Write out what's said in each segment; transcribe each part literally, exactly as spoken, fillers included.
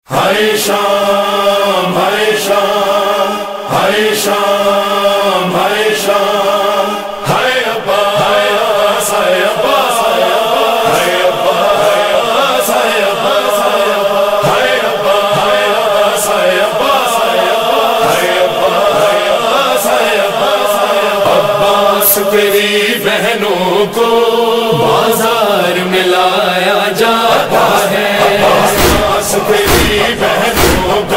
ہائے شام ہائے شام ہائے شام ہائے شام ہائے ابا ہائے عباس ہائے عباس ہائے عباس ہائے عباس ہائے عباس ہائے عباس ہائے عباس ہائے عباس ہائے عباس عباس تیری بہنوں کو بازار میں لایا جاتا ہے، تیری بہنوں کو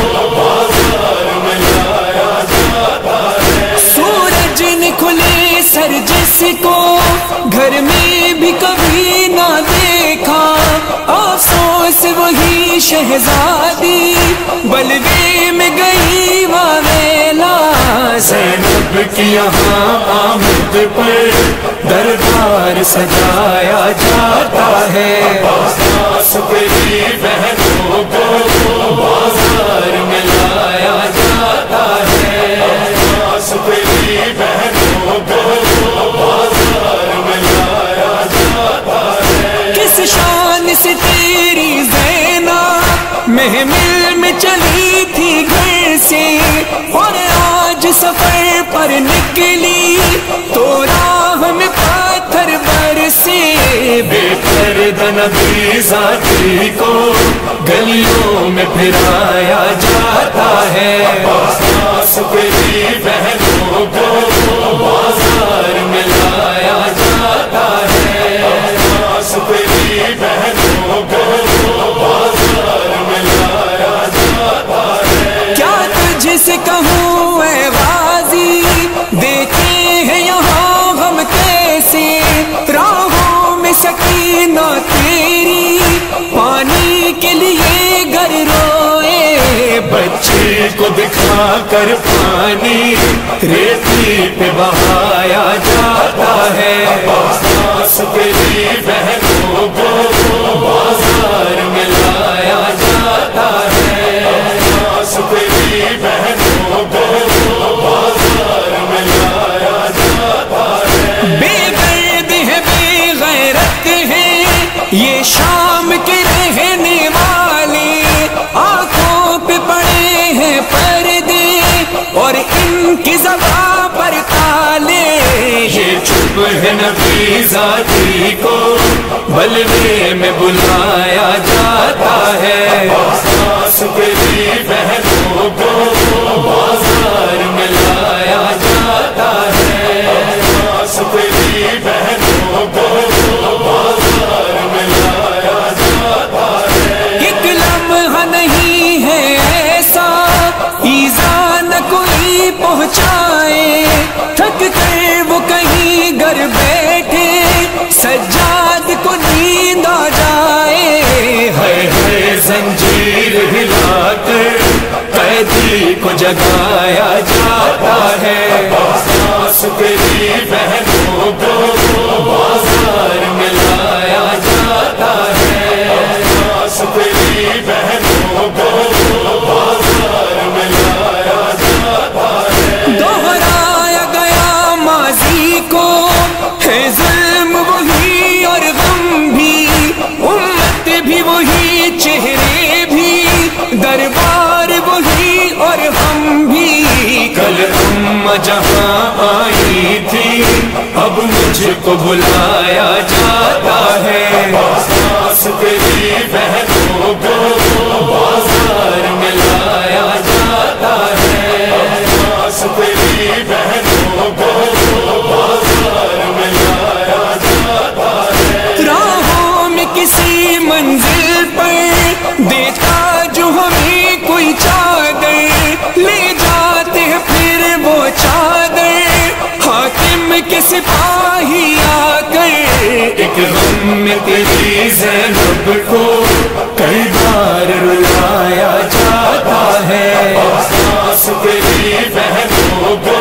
بازار میں لایا جاتا ہے۔ سورج نے کھلے سر جس کو گھر میں بھی کبھی نہ دیکھا، افسوس وہی شہزادی بلوے میں گئی واویلا۔ زینب کی یہاں آمد پر دربار سجایا جاتا ہے، عباس تیری بہنوں کو بازار میں لایا جاتا ہے، عباس تیری بہنوں کو بازار میں لایا جاتا ہے۔ کس شان سے تیری زینب محمل میں چلی تھی گھر سے، اور آج سفر پر نکلی تو راہ میں پتھر برسے۔ بے پردہ نبی ذاتی کو گلیوں میں پھرایا جاتا ہے، عباس تیری بہنوں کو بازار میں لایا جاتا ہے، عباس تیری بہنوں کو بازار میں لایا جاتا ہے۔ کیا تجھ سے کہوں اے غازی، دیکھے ہیں یہاں ہم کیسے، راہوں میں سکینہ تیری پانی کے لیے گر روئے۔ بچے کو دکھا کر پانی ریتی پہ بہایا جاتا ہے، عباس تیری بہنوں کو بازار میں لایا جاتا ہے، عباس تیری بہنوں کو بازار میں لایا جاتا ہے۔ بے درد ہے بے غیرت ہے یہ شام کے رہنے والے، آنکھوں پہ پڑے ہیں پردے اور ان کی زباں پر تالے۔ یہ چپ ہے نبی ذاتی کو بلوے میں بلایا جاتا ہے، عباس تیری بہنوں کو بازار میں لایا جاتا ہے، عباس تیری بہنوں کو بازار میں لایا جاتا ہے۔ ایک لمحہ نہیں ہے ایسا ایذا نہ کوئی پہنچائے، تھک کر وہ کہیں گر بیٹھے سجاد کو نیند آ جائے۔ ہے ہے زنجیر ہلا کر قیدی کو جگایا جاتا ہے، عباس تیری بہنوں کو بازار میں لایا جاتا ہے، عباس تیری بہنوں کو بازار میں لایا جاتا ہے۔ دوہرایا گیا ماضی کو ہے ظلم وہی اور غم بھی، امت بھی وہی چہرے بھی، دربار وہی اور ہم بھی۔ کل اماں جہاں آئی تھی اب مجھ کو بلایا جاتا ہے، عباس تیری بہنوں کو بازار میں لایا جاتا ہے، عباس تیری بہنوں کو بازار میں لایا جاتا ہے۔ راہوں میں کسی منزل پر دیتا جو ہمیں کوئی چادر، لے جاتے ہیں پھر وہ چادر حاکم کے سپاہی آ کر۔ ایک غم میں تیری زینب کو کئی بار رلایا جاتا ہے، عباس تیری بہنوں کو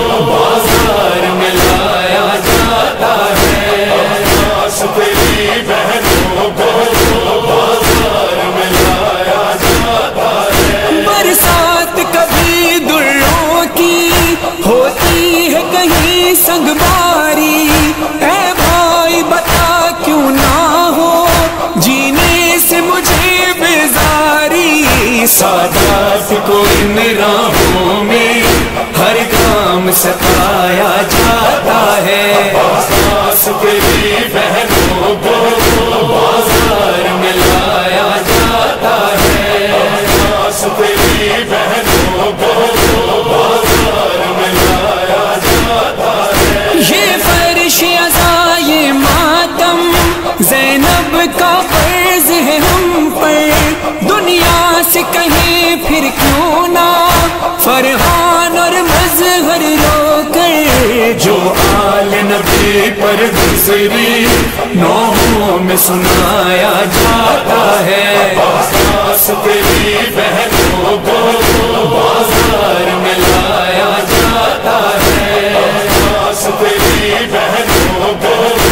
بازار میں لایا جاتا ہے، عباس تیری بہنوں کو بازار میں لایا جاتا ہے۔ برسات کبھی دروں کی ہوتی ہے کہیں سنگ باری، اے بھائی بتا کیوں نہ ہو جینے سے مجھے بیزاری۔ یہ فرش عزا یہ ماتم زینب کا فرض ہے ہم پر، دنیا سے کہیں پھر کیوں نہ فرحان اور مظہر رو کر، جو آل نبی پر گزری نوحوں میں سنایا جاتا ہے، عباس تیری بہنوں کو بازار میں لایا جاتا ہے، عباس تیری بہنوں کو